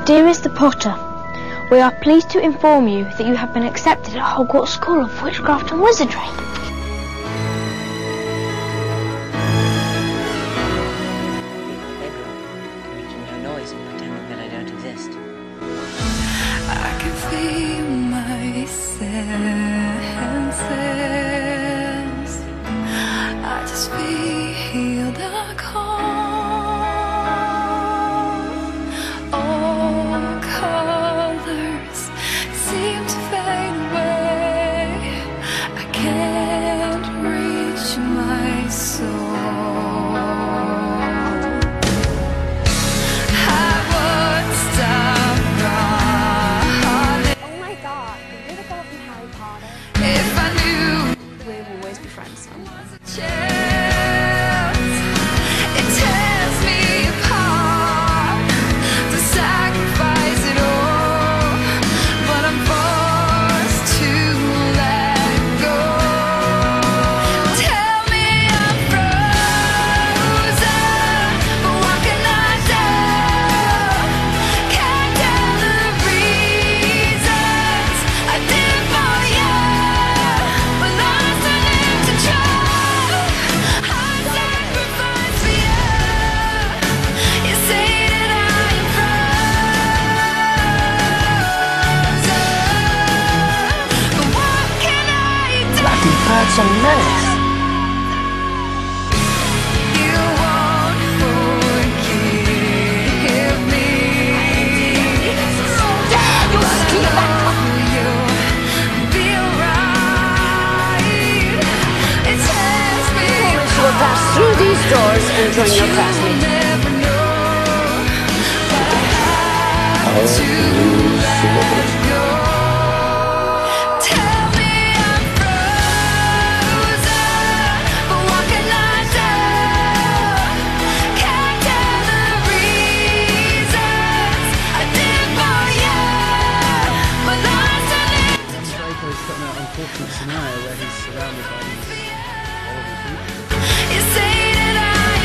Dearest the Potter, we are pleased to inform you that you have been accepted at Hogwarts School of Witchcraft and Wizardry. Making no noise and pretending that I don't exist. I can feel my senses. I just feel the calm. All colors seem to fade away. I can't reach my soul. If I knew we would always be friends. It tears me apart to sacrifice it all, but I'm forced to let go. Tell me I'm frozen, but what can I do? Can't tell the reasons I did for you. Some menace. You won't forgive me. But I know you'll be alright. It tears me apart. We'll pass through these doors and join your classmates. Never know, but I have to let go. Putting an unfortunate scenario where he's surrounded by these horrible people. You say that I'm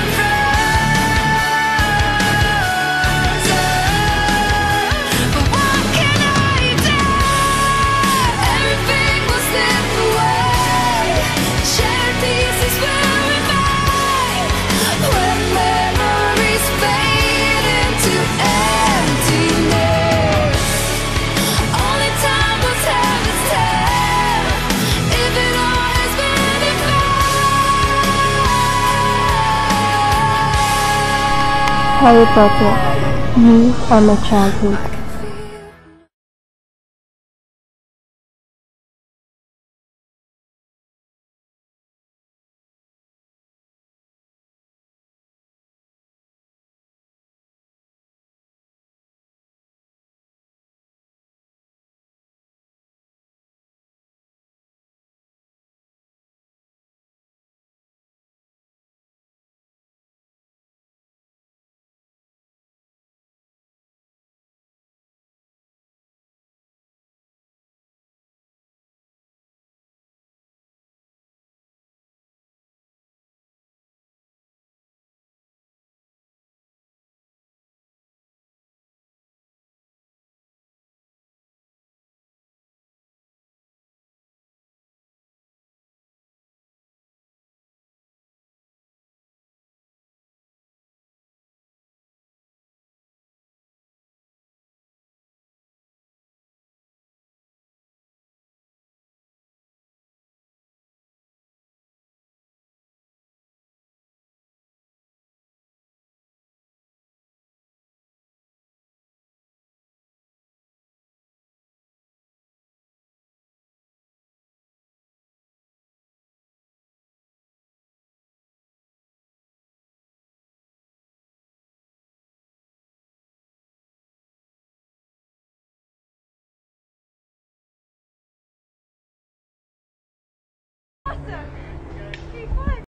frozen, but what can I do? Everything will slip away. Shared pieces will remain when memories fade into emptiness. Only time will tell its tale if it all has been in vain. Harry Potter, you are my childhood.